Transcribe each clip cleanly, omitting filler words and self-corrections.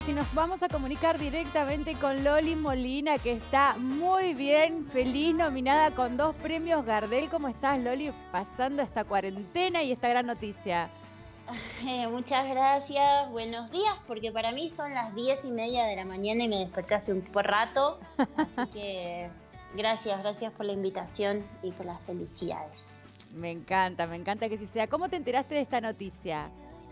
y nos vamos a comunicar directamente con Loli Molina, que está muy bien, feliz, nominada con 2 premios Gardel. ¿Cómo estás, Loli, pasando esta cuarentena y esta gran noticia? Muchas gracias, buenos días, porque para mí son las 10:30 de la mañana y me desperté hace un rato, así que gracias por la invitación y por las felicidades. Me encanta que sí sea. ¿Cómo te enteraste de esta noticia?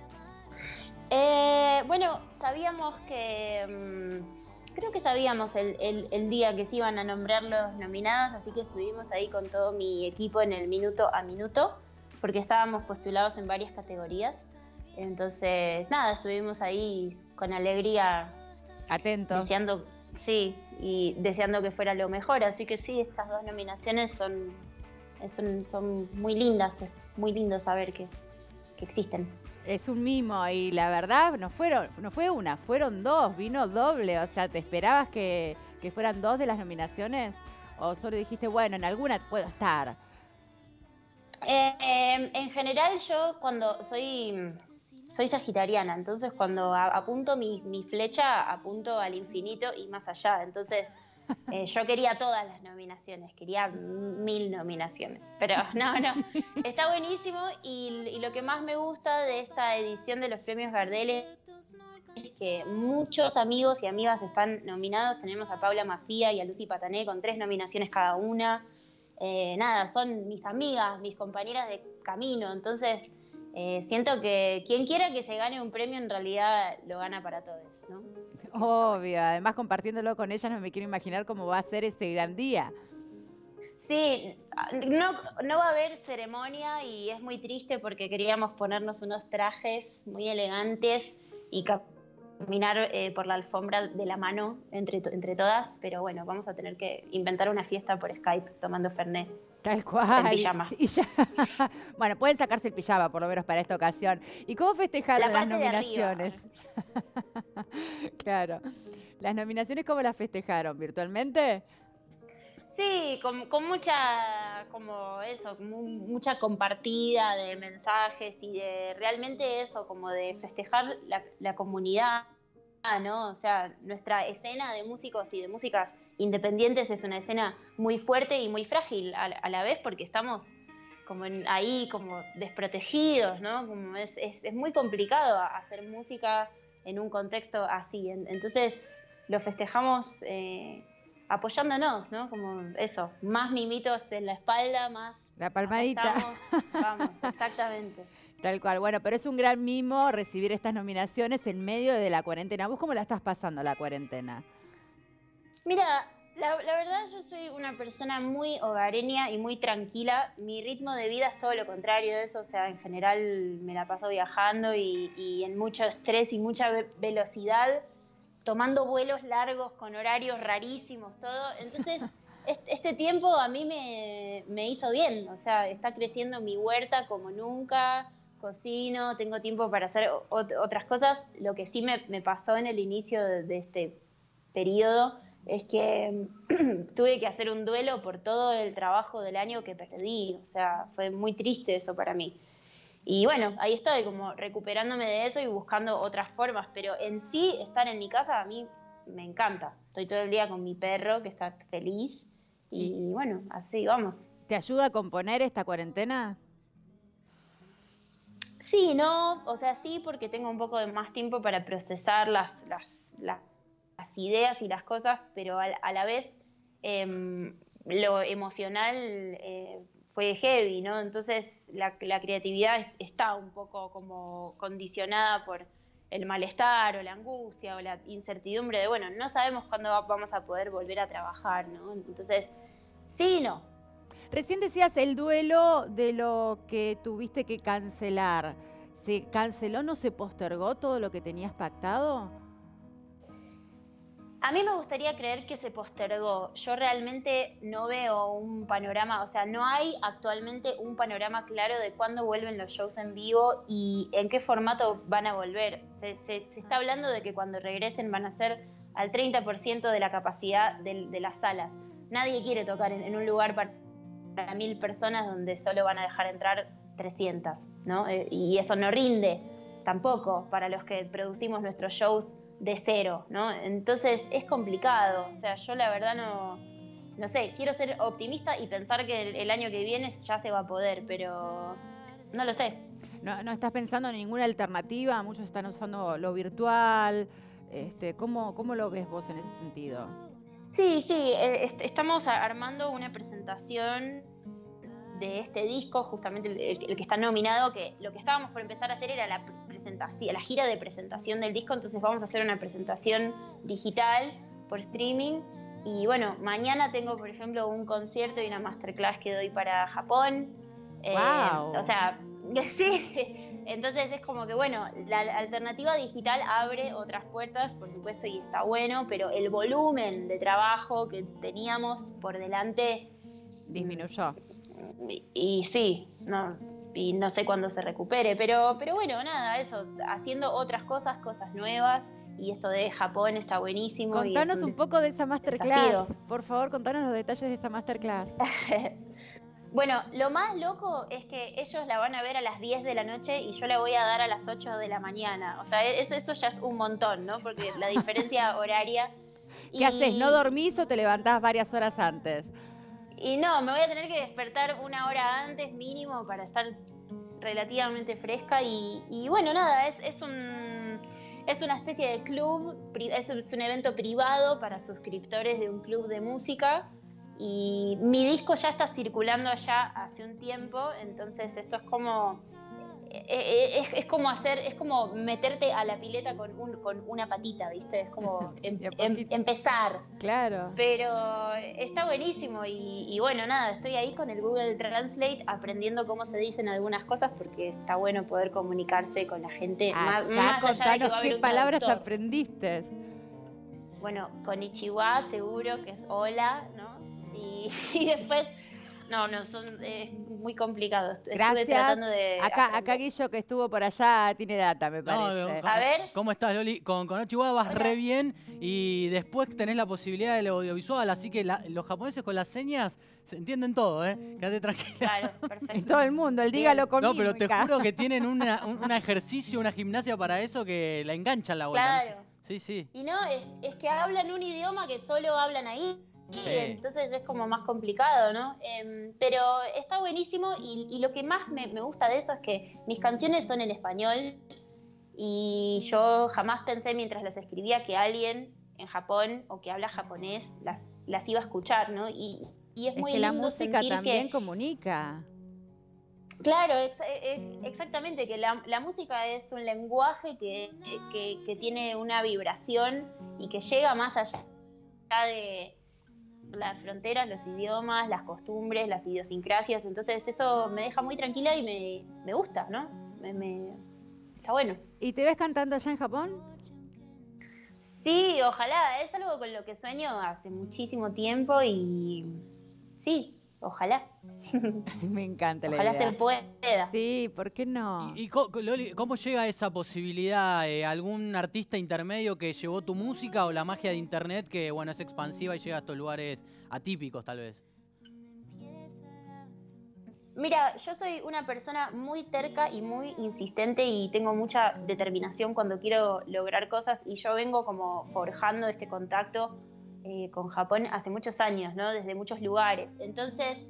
Bueno, sabíamos que, creo que sabíamos el día que se iban a nombrar los nominados, así que estuvimos ahí con todo mi equipo en el minuto a minuto, porque estábamos postulados en varias categorías. Entonces, nada, estuvimos ahí con alegría, Atentos. deseando, sí, y deseando que fuera lo mejor. Así que sí, estas 2 nominaciones son muy lindas, es muy lindo saber que existen. Es un mimo y la verdad no fue una, fueron 2, vino doble. O sea, ¿te esperabas que fueran 2 de las nominaciones? ¿O solo dijiste, bueno, en alguna puedo estar? En general yo cuando soy sagitariana, entonces cuando apunto mi flecha, apunto al infinito y más allá. Entonces yo quería todas las nominaciones, quería 1000 nominaciones, pero no, está buenísimo y lo que más me gusta de esta edición de los premios Gardel es que muchos amigos y amigas están nominados. Tenemos a Paula Mafia y a Lucy Patané con 3 nominaciones cada una. Nada, son mis amigas, mis compañeras de camino, entonces siento que quien quiera que se gane un premio en realidad lo gana para todos, ¿no? Obvio, además compartiéndolo con ellas no me quiero imaginar cómo va a ser ese gran día. Sí, no va a haber ceremonia y es muy triste porque queríamos ponernos unos trajes muy elegantes y caminar por la alfombra de la mano entre todas, pero bueno, vamos a tener que inventar una fiesta por Skype tomando Fernet. Tal cual. En pijama. Y ya. Bueno, pueden sacarse el pijama por lo menos para esta ocasión. ¿Y cómo festejaron las nominaciones? Claro. ¿Las nominaciones cómo las festejaron? ¿Virtualmente? Sí, con mucha, como eso, mucha compartida de mensajes y de realmente eso, como de festejar la comunidad, ¿no? O sea, nuestra escena de músicos y de músicas independientes es una escena muy fuerte y muy frágil a la vez, porque estamos como ahí como desprotegidos, ¿no? Como es muy complicado hacer música en un contexto así. Entonces lo festejamos apoyándonos, ¿no? Como eso, más mimitos en la espalda, más la palmadita. Estamos, vamos, exactamente. Tal cual. Bueno, pero es un gran mimo recibir estas nominaciones en medio de la cuarentena. ¿Vos cómo la estás pasando la cuarentena? Mira, la verdad yo soy una persona muy hogareña y muy tranquila. Mi ritmo de vida es todo lo contrario de eso. O sea, en general me la paso viajando y en mucho estrés y mucha velocidad, tomando vuelos largos con horarios rarísimos, todo. Entonces, este tiempo a mí me hizo bien. O sea, está creciendo mi huerta como nunca. Cocino, tengo tiempo para hacer otras cosas. Lo que sí me pasó en el inicio de este periodo es que tuve que hacer un duelo por todo el trabajo del año que perdí. O sea, fue muy triste eso para mí. Y bueno, ahí estoy como recuperándome de eso y buscando otras formas, pero en sí estar en mi casa a mí me encanta. Estoy todo el día con mi perro que está feliz y bueno, así vamos. ¿Te ayuda a componer esta cuarentena? Sí, no, o sea, sí, porque tengo un poco de más tiempo para procesar las ideas y las cosas, pero a la vez lo emocional fue heavy, ¿no? Entonces la creatividad está un poco como condicionada por el malestar o la angustia o la incertidumbre de, bueno, no sabemos cuándo vamos a poder volver a trabajar, ¿no? Entonces, sí y no. Recién decías el duelo de lo que tuviste que cancelar. ¿Se canceló, no se postergó todo lo que tenías pactado? A mí me gustaría creer que se postergó. Yo realmente no veo un panorama, o sea, no hay actualmente un panorama claro de cuándo vuelven los shows en vivo y en qué formato van a volver. Se está hablando de que cuando regresen van a ser al 30% de la capacidad de las salas. Nadie quiere tocar en un lugar para 1000 personas donde solo van a dejar entrar 300, ¿no? Y eso no rinde tampoco para los que producimos nuestros shows de cero, ¿no? Entonces es complicado. O sea, yo la verdad no sé, quiero ser optimista y pensar que el año que viene ya se va a poder, pero no lo sé. ¿No estás pensando en ninguna alternativa? Muchos están usando lo virtual. ¿Cómo lo ves vos en ese sentido? Sí, estamos armando una presentación de este disco, justamente el que está nominado, que lo que estábamos por empezar a hacer era la gira de presentación del disco, entonces vamos a hacer una presentación digital por streaming. Y bueno, mañana tengo, por ejemplo, un concierto y una masterclass que doy para Japón. ¡Wow! O sea, sí. Entonces es como que, bueno, la alternativa digital abre otras puertas, por supuesto, y está bueno, pero el volumen de trabajo que teníamos por delante disminuyó. Y sí, y no sé cuándo se recupere, pero bueno, nada, eso, haciendo otras cosas nuevas, y esto de Japón está buenísimo. Contanos un poco de esa masterclass. Desafío. Por favor, contanos los detalles de esa masterclass. Bueno, lo más loco es que ellos la van a ver a las 10 de la noche y yo la voy a dar a las 8 de la mañana. O sea, eso ya es un montón, ¿no? Porque la diferencia horaria... ¿Qué haces? ¿No dormís o te levantás varias horas antes? Y no, me voy a tener que despertar una hora antes mínimo para estar relativamente fresca. Y bueno, nada, es una especie de club, es un evento privado para suscriptores de un club de música. Y mi disco ya está circulando allá hace un tiempo, entonces esto es como meterte a la pileta con una patita, ¿viste? Es como empezar. Claro. Pero está buenísimo y bueno, nada, estoy ahí con el Google Translate aprendiendo cómo se dicen algunas cosas porque está bueno poder comunicarse con la gente más allá de que va a haber ¿qué un palabras traductor. aprendiste? Bueno, konnichiwa seguro que es hola, ¿no? Y después, es muy complicado. Gracias. Estuve tratando de acá Guillo, que estuvo por allá, tiene data, me parece. A ver. ¿Cómo estás, Loli? Con Konnichiwa vas re bien y después tenés la posibilidad del audiovisual, así que los japoneses con las señas se entienden todo, ¿eh? Quédate tranquila. Claro, perfecto. En todo el mundo, el dígalo conmigo. No, pero te juro que tienen un ejercicio, una gimnasia para eso que la enganchan la vuelta. Claro. ¿No? Sí. Y no, es que hablan un idioma que solo hablan ahí. Sí. Entonces es como más complicado, ¿no? Pero está buenísimo y lo que más me gusta de eso es que mis canciones son en español y yo jamás pensé mientras las escribía que alguien en Japón o que habla japonés las iba a escuchar, ¿no? Y es muy que lindo la música sentir también comunica. Claro, exactamente, que la música es un lenguaje que tiene una vibración y que llega más allá de las fronteras, los idiomas, las costumbres, las idiosincrasias. Entonces eso me deja muy tranquila y me gusta, ¿no? Está bueno. ¿Y te ves cantando allá en Japón? Sí, ojalá. Es algo con lo que sueño hace muchísimo tiempo y sí, ojalá. Me encanta la idea. Ojalá se pueda. Sí, ¿por qué no? ¿Y Loli, cómo llega esa posibilidad? ¿Algún artista intermedio que llevó tu música o la magia de internet que, bueno, es expansiva y llega a estos lugares atípicos, tal vez? Mira, yo soy una persona muy terca y muy insistente y tengo mucha determinación cuando quiero lograr cosas y yo vengo como forjando este contacto con Japón hace muchos años, ¿no? Desde muchos lugares. Entonces,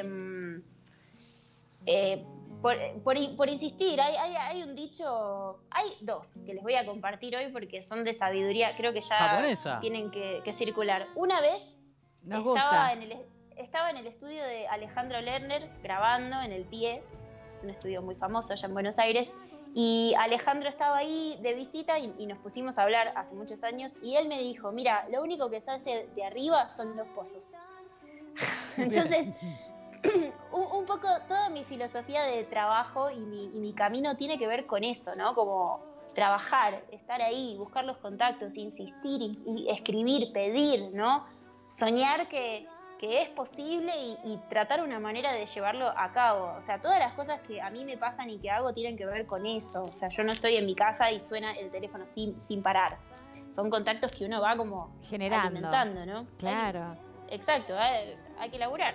por insistir, hay un dicho, hay dos que les voy a compartir hoy porque son de sabiduría, creo que ya japonesa. Tienen que circular. Una vez estaba en el estudio de Alejandro Lerner grabando en el Pie, es un estudio muy famoso allá en Buenos Aires, y Alejandro estaba ahí de visita y nos pusimos a hablar hace muchos años y él me dijo, mira, lo único que se hace de arriba son los pozos. Entonces, un poco toda mi filosofía de trabajo y mi camino tiene que ver con eso, ¿no? Como trabajar, estar ahí, buscar los contactos, insistir y escribir, pedir, ¿no? Soñar que es posible y tratar una manera de llevarlo a cabo. O sea, todas las cosas que a mí me pasan y que hago tienen que ver con eso. O sea, yo no estoy en mi casa y suena el teléfono sin parar. Son contactos que uno va como generando, alimentando, ¿no? Claro. Exacto, hay que laburar.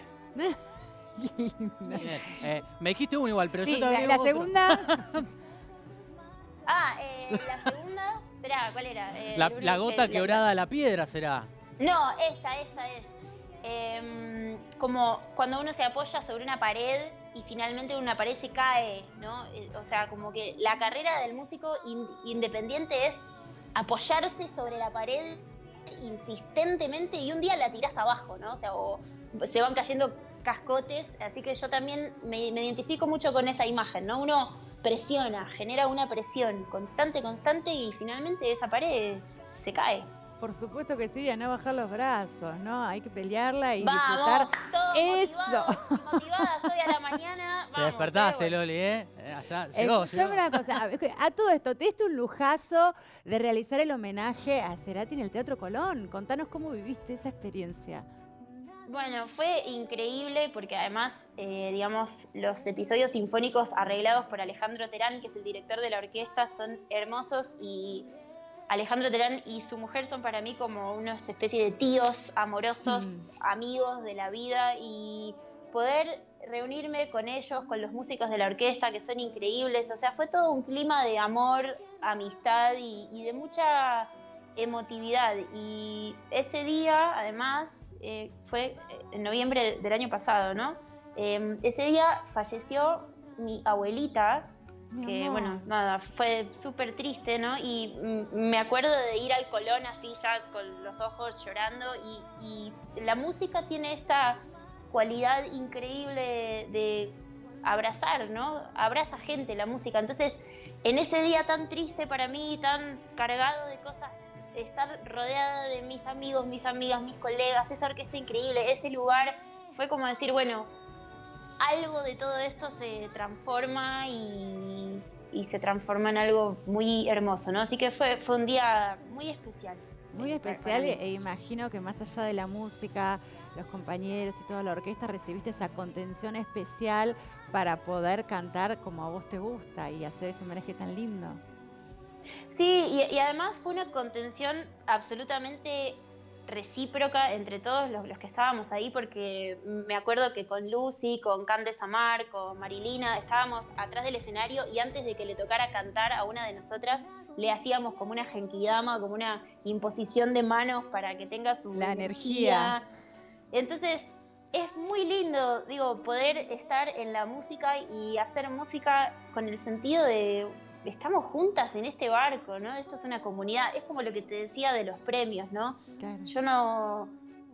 Me dijiste uno igual, pero sí, yo te agrego la otro. segunda. La segunda, Esperá, ¿cuál era? La gota quebrada a la piedra será. No, esta es. Como cuando uno se apoya sobre una pared y finalmente una pared se cae, ¿no? O sea, como que la carrera del músico independiente es apoyarse sobre la pared insistentemente y un día la tirás abajo, ¿no? O sea, o se van cayendo cascotes, así que yo también me identifico mucho con esa imagen, ¿no? Uno presiona, genera una presión constante y finalmente esa pared se cae. Por supuesto que sí, a no bajar los brazos, ¿no? Hay que pelearla y vamos, disfrutar todos eso. motivadas hoy a la mañana. Vamos, Te despertaste, bueno. Loli, ¿eh? Allá, llegó. Escuchame una cosa, a todo esto, te diste un lujazo de realizar el homenaje a Cerati en el Teatro Colón. Contanos cómo viviste esa experiencia. Bueno, fue increíble porque además, digamos, los episodios sinfónicos arreglados por Alejandro Terán, que es el director de la orquesta, son hermosos y Alejandro Terán y su mujer son para mí como una especie de tíos amorosos, amigos de la vida, y poder reunirme con ellos, con los músicos de la orquesta, que son increíbles, o sea, fue todo un clima de amor, amistad y de mucha emotividad. Y ese día, además, fue en noviembre del año pasado, ¿no? Ese día falleció mi abuelita, que bueno, nada, fue súper triste, ¿no? Y me acuerdo de ir al Colón así ya con los ojos llorando y la música tiene esta cualidad increíble de abrazar, ¿no? Abraza gente la música. Entonces, en ese día tan triste para mí, tan cargado de cosas, estar rodeada de mis amigos, mis amigas, mis colegas, esa orquesta increíble, ese lugar, fue como decir, bueno, algo de todo esto se transforma y se transforma en algo muy hermoso, ¿no? Así que fue un día muy especial. Muy especial e imagino que más allá de la música, los compañeros y toda la orquesta, recibiste esa contención especial para poder cantar como a vos te gusta y hacer ese homenaje tan lindo. Sí, y además fue una contención absolutamente recíproca entre todos los que estábamos ahí, porque me acuerdo que con Lucy, con Candes Amar, con Marilina, estábamos atrás del escenario y antes de que le tocara cantar a una de nosotras, le hacíamos como una genkidama, como una imposición de manos para que tenga su energía. Entonces, es muy lindo, digo, poder estar en la música y hacer música con el sentido de estamos juntas en este barco, ¿no? Esto es una comunidad, es como lo que te decía de los premios, ¿no? Claro. Yo no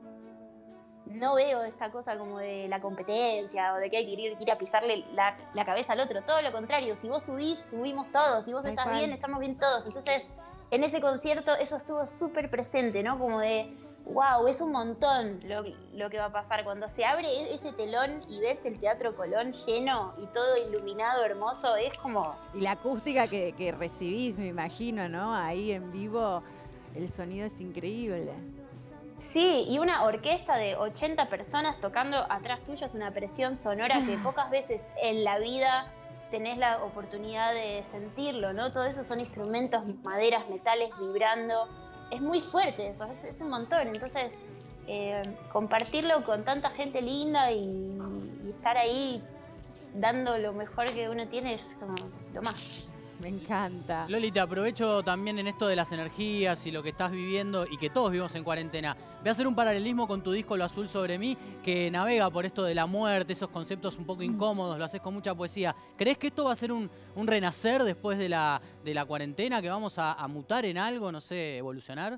veo esta cosa como de la competencia o de que hay que ir a pisarle la cabeza al otro, todo lo contrario, si vos subís, subimos todos, si vos estás bien, estamos bien todos. Entonces, en ese concierto eso estuvo súper presente, ¿no? Como de, wow, es un montón lo que va a pasar cuando se abre ese telón y ves el Teatro Colón lleno y todo iluminado, hermoso, es como... Y la acústica que recibís, me imagino, ¿no? Ahí en vivo el sonido es increíble. Sí, y una orquesta de 80 personas tocando atrás tuyo es una presión sonora que pocas veces en la vida tenés la oportunidad de sentirlo, ¿no? Todo eso son instrumentos, maderas, metales vibrando. Es muy fuerte eso, es un montón. Entonces, compartirlo con tanta gente linda y estar ahí dando lo mejor que uno tiene es como lo más. Me encanta. Loli, te aprovecho también en esto de las energías y lo que estás viviendo y que todos vivimos en cuarentena. Voy a hacer un paralelismo con tu disco Lo Azul sobre mí, que navega por esto de la muerte, esos conceptos un poco incómodos, lo haces con mucha poesía. ¿Crees que esto va a ser un renacer después de la cuarentena, que vamos a mutar en algo, no sé, evolucionar?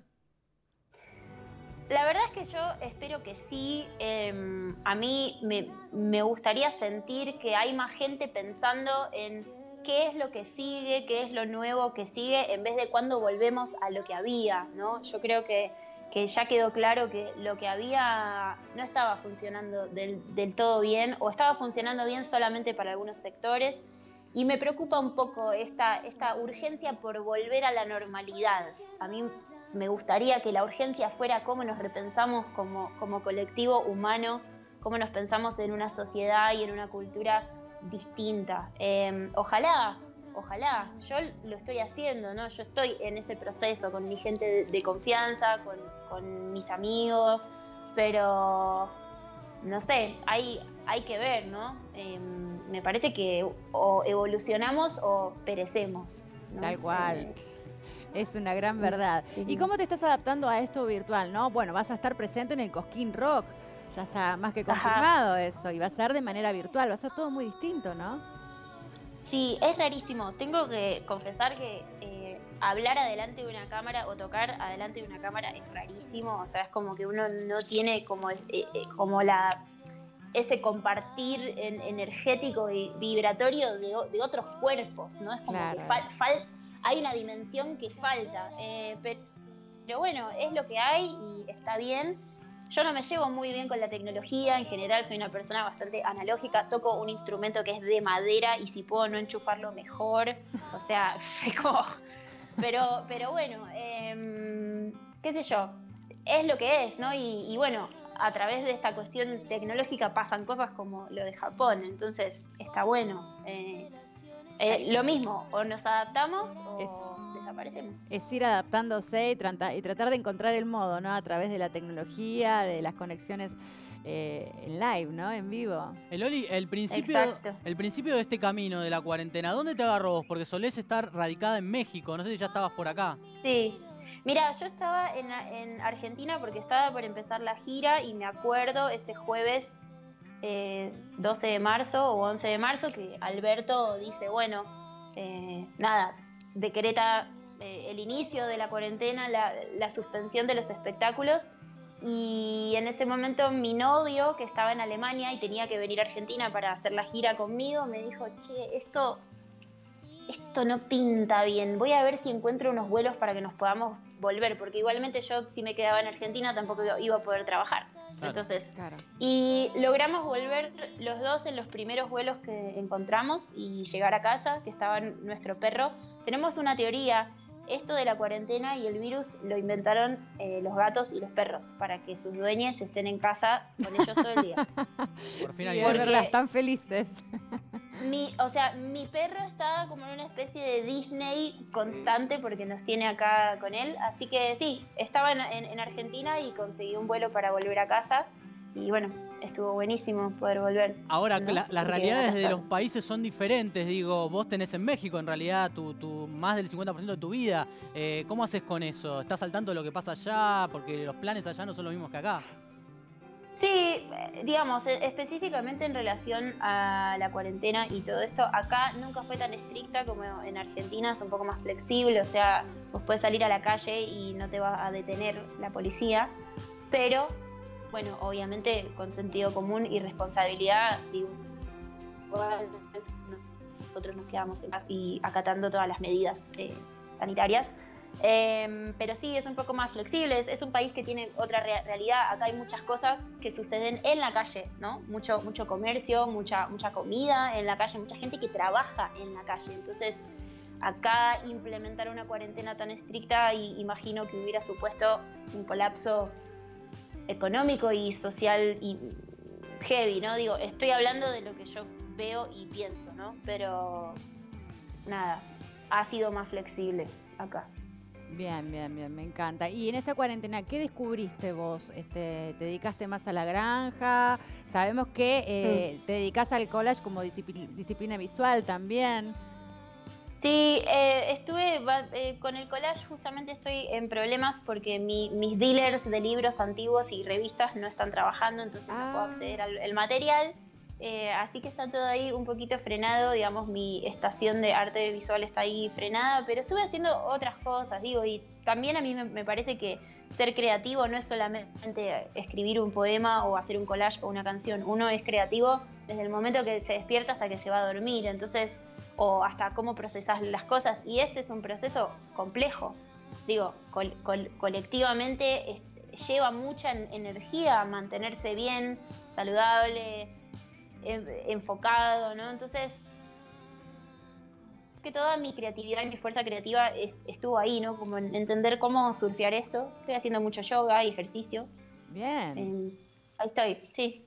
La verdad es que yo espero que sí. A mí me gustaría sentir que hay más gente pensando en qué es lo que sigue, qué es lo nuevo que sigue, en vez de cuándo volvemos a lo que había, ¿no? Yo creo que ya quedó claro que lo que había no estaba funcionando del todo bien, o estaba funcionando bien solamente para algunos sectores, y me preocupa un poco esta urgencia por volver a la normalidad. A mí me gustaría que la urgencia fuera cómo nos repensamos como colectivo humano, cómo nos pensamos en una sociedad y en una cultura distinta. Ojalá, yo lo estoy haciendo, ¿no? Yo estoy en ese proceso con mi gente de confianza, con mis amigos, pero no sé, hay que ver, ¿no? Me parece que o evolucionamos o perecemos, ¿no? Tal cual. Es una gran verdad. ¿Y cómo te estás adaptando a esto virtual, no? Bueno, vas a estar presente en el Cosquín Rock. Ya está más que confirmado eso. Y va a ser de manera virtual. Va a ser todo muy distinto, ¿no? Sí, es rarísimo. Tengo que confesar que hablar adelante de una cámara o tocar adelante de una cámara es rarísimo. O sea, es como que uno no tiene como ese compartir energético y vibratorio de otros cuerpos, ¿no? Es como que hay una dimensión que falta. Pero bueno, es lo que hay y está bien. Yo no me llevo muy bien con la tecnología, en general soy una persona bastante analógica, toco un instrumento que es de madera y si puedo no enchufarlo mejor, o sea, como... Pero bueno, qué sé yo, es lo que es, ¿no? Y bueno, a través de esta cuestión tecnológica pasan cosas como lo de Japón, entonces está bueno. Lo mismo, o nos adaptamos o desaparecemos. Es ir adaptándose y tratar de encontrar el modo, ¿no? A través de la tecnología, de las conexiones en live, ¿no? En vivo. Loli, el principio de este camino de la cuarentena, ¿dónde te agarró vos? Porque solés estar radicada en México, no sé si ya estabas por acá. Sí. Mira, yo estaba en Argentina porque estaba por empezar la gira y me acuerdo ese jueves 12 de marzo o 11 de marzo que Alberto dice, bueno, nada, decreta el inicio de la cuarentena, la suspensión de los espectáculos y en ese momento mi novio que estaba en Alemania y tenía que venir a Argentina para hacer la gira conmigo me dijo, che, esto no pinta bien, voy a ver si encuentro unos vuelos para que nos podamos volver, porque igualmente yo si me quedaba en Argentina tampoco iba a poder trabajar. Claro. Entonces, y logramos volver los dos en los primeros vuelos que encontramos y llegar a casa, que estaba nuestro perro. Tenemos una teoría, esto de la cuarentena y el virus lo inventaron los gatos y los perros, para que sus dueños estén en casa con ellos todo el día. Por fin y verlas tan felices. Mi perro está como en una especie de Disney constante porque nos tiene acá con él. Así que sí, estaba en Argentina y conseguí un vuelo para volver a casa. Y bueno, estuvo buenísimo poder volver. Ahora, ¿no? Las realidades de los países son diferentes. Digo, vos tenés en México en realidad más del 50% de tu vida. ¿Cómo haces con eso? ¿Estás al tanto de lo que pasa allá? Porque los planes allá no son los mismos que acá. Sí, digamos, específicamente en relación a la cuarentena y todo esto, acá nunca fue tan estricta como en Argentina, es un poco más flexible, o sea, vos podés salir a la calle y no te va a detener la policía, pero, bueno, obviamente con sentido común y responsabilidad, digo, nosotros nos quedamos y acatando todas las medidas sanitarias. Pero sí, es un poco más flexible, es un país que tiene otra realidad, acá hay muchas cosas que suceden en la calle, ¿no? Mucho comercio, mucha comida en la calle, mucha gente que trabaja en la calle, entonces acá implementar una cuarentena tan estricta imagino que hubiera supuesto un colapso económico y social y heavy, ¿no? Digo, estoy hablando de lo que yo veo y pienso, ¿no? Pero nada, ha sido más flexible acá. Bien, me encanta. Y en esta cuarentena, ¿qué descubriste vos? ¿Te dedicaste más a la granja? Sabemos que te dedicas al collage como disciplina visual también. Sí, estuve con el collage, justamente estoy en problemas porque mis dealers de libros antiguos y revistas no están trabajando, entonces no puedo acceder al material. Así que está todo ahí un poquito frenado, digamos, mi estación de arte visual está ahí frenada, pero estuve haciendo otras cosas, digo, y también a mí me parece que ser creativo no es solamente escribir un poema o hacer un collage o una canción, uno es creativo desde el momento que se despierta hasta que se va a dormir, entonces, o hasta cómo procesas las cosas, y este es un proceso complejo, digo, colectivamente lleva mucha energía mantenerse bien, saludable, enfocado, ¿no? Entonces, es que toda mi creatividad y mi fuerza creativa estuvo ahí, ¿no? Como en entender cómo surfear esto. Estoy haciendo mucho yoga y ejercicio. Bien. Ahí estoy, sí.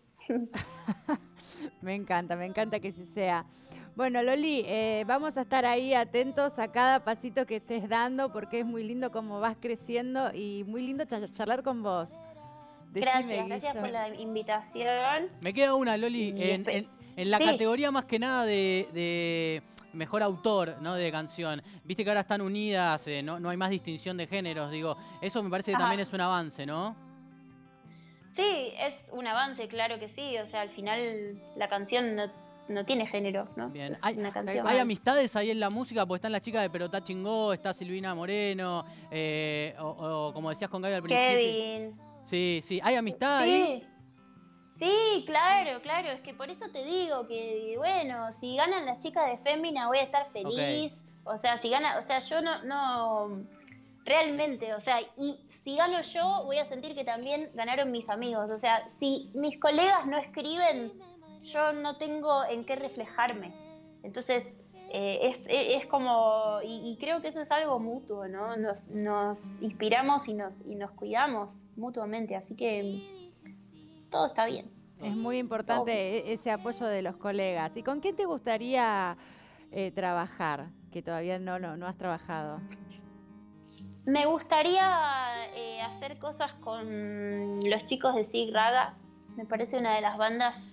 Me encanta que así sea. Bueno, Loli, vamos a estar ahí atentos a cada pasito que estés dando porque es muy lindo cómo vas creciendo y muy lindo charlar con vos. Gracias por la invitación. Me queda una, Loli, en la categoría más que nada de mejor autor, ¿no? de canción. Viste que ahora están unidas, no hay más distinción de géneros, digo. Eso me parece que también es un avance, ¿no? Sí, es un avance, claro que sí. O sea, al final la canción no tiene género, ¿no? Bien. Es una canción. ¿Hay amistades ahí en la música? Porque están las chicas de Perotá Chingó, está Silvina Moreno, o como decías con Gaby al principio. Kevin. Sí. ¿Hay amistad ahí? Sí, claro. Es que por eso te digo que, bueno, si ganan las chicas de Fémina voy a estar feliz. O sea, si gana, o sea, yo no realmente, o sea, y si gano yo voy a sentir que también ganaron mis amigos. O sea, si mis colegas no escriben, yo no tengo en qué reflejarme. Entonces, es como, y creo que eso es algo mutuo, ¿no? Nos inspiramos y nos cuidamos mutuamente, así que todo está bien. Es muy importante ese apoyo de los colegas. ¿Y con quién te gustaría trabajar, que todavía no has trabajado? Me gustaría hacer cosas con los chicos de Sig Raga. Me parece una de las bandas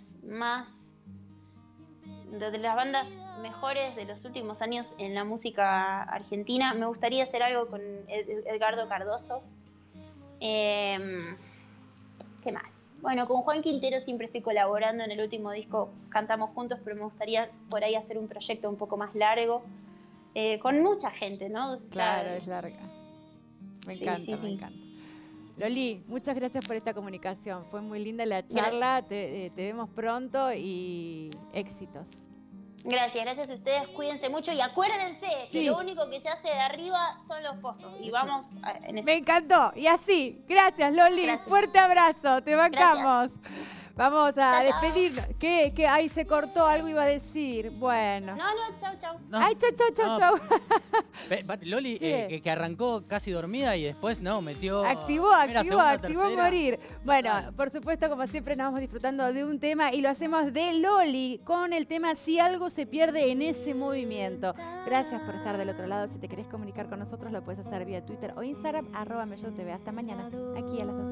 de las bandas mejores de los últimos años en la música argentina. Me gustaría hacer algo con Edgardo Cardoso. ¿Qué más? Bueno, con Juan Quintero siempre estoy colaborando. En el último disco cantamos juntos, pero me gustaría por ahí hacer un proyecto un poco más largo. Con mucha gente, ¿no? Claro, es larga. Me encanta. Loli, muchas gracias por esta comunicación. Fue muy linda la charla. Te vemos pronto y éxitos. Gracias a ustedes. Cuídense mucho y acuérdense que lo único que se hace de arriba son los pozos. Y vamos en eso. Me encantó. Y así. Gracias, Loli. Gracias. Fuerte abrazo. Te bancamos. Gracias. Vamos a despedirnos. ¿Qué? Ahí se cortó, algo iba a decir. Bueno. No, chau. No. Ay, chau. Loli, que arrancó casi dormida y después, metió... Activó morir. Bueno, por supuesto, como siempre, nos vamos disfrutando de un tema y lo hacemos de Loli con el tema Si algo se pierde en ese movimiento. Gracias por estar del otro lado. Si te querés comunicar con nosotros, lo puedes hacer vía Twitter o Instagram, @MelloTV. Hasta mañana, aquí a las 2.